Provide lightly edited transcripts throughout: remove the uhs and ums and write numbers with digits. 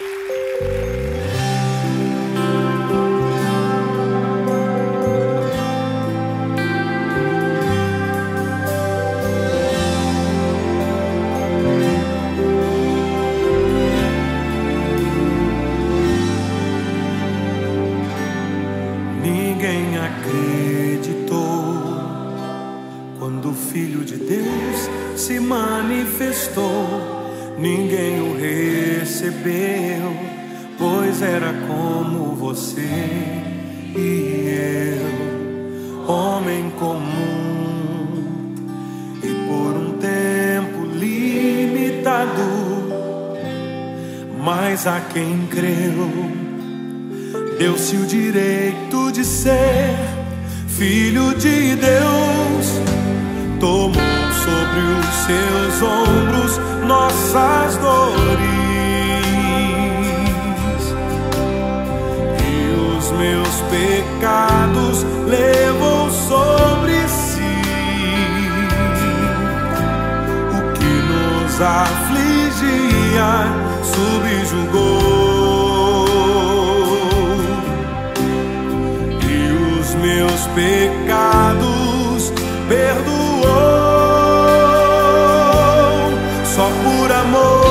Ninguém acreditou quando o Filho de Deus se manifestou. Ninguém o recebeu, pois era como você e eu, homem comum, e por um tempo limitado. Mas a quem creu, deu-se o direito de ser filho de Deus. Tomou sobre os seus ombros nossas dores, e os meus pecados levou sobre si. O que nos afligia subjugou, meus pecados perdoou, só por amor.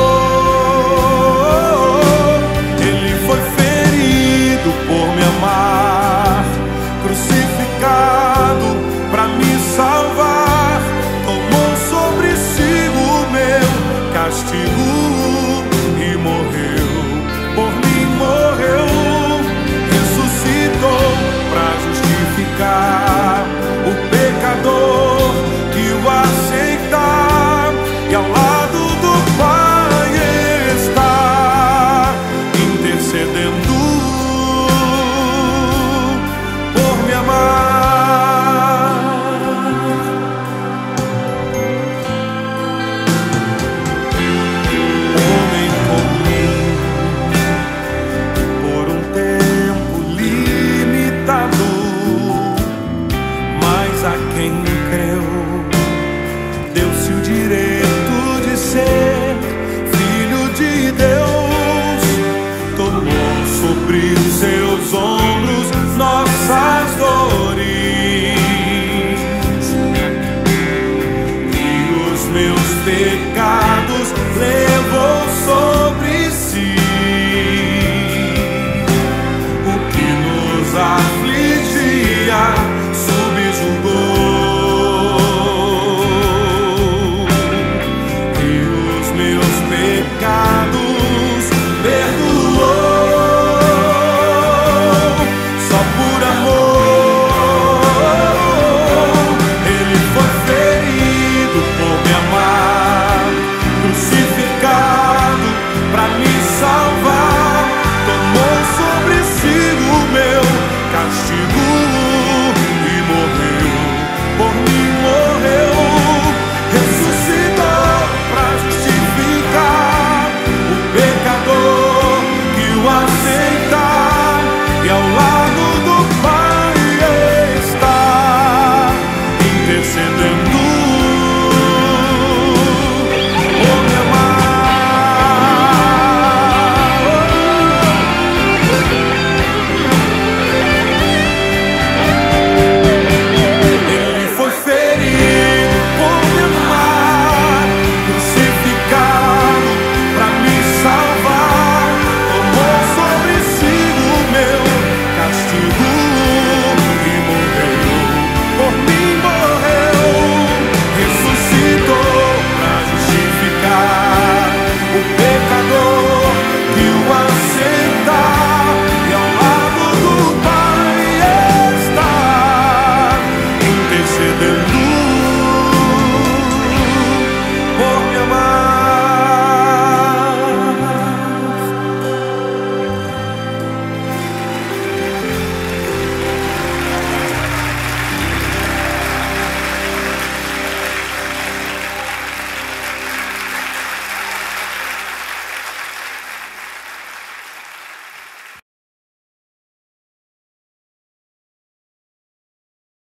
Ele foi ferido por me amar, crucificado pra me salvar. Tomou sobre si o meu castigo e morreu, por mim morreu, ressuscitou pra justificar o pecador que o aceitar, e ao lado do Pai está, intercedendo por me amar. Homem comum, por um tempo limitado, a quem creu, deu-se o direito de ser filho de Deus. Tomou sobre seus ombros nossas dores, e os meus pecados levou sobre si. O que nos afligia subjugou, e os meus pecados perdoou, só por amor. Ele foi ferido por me amar, crucificado pra me salvar.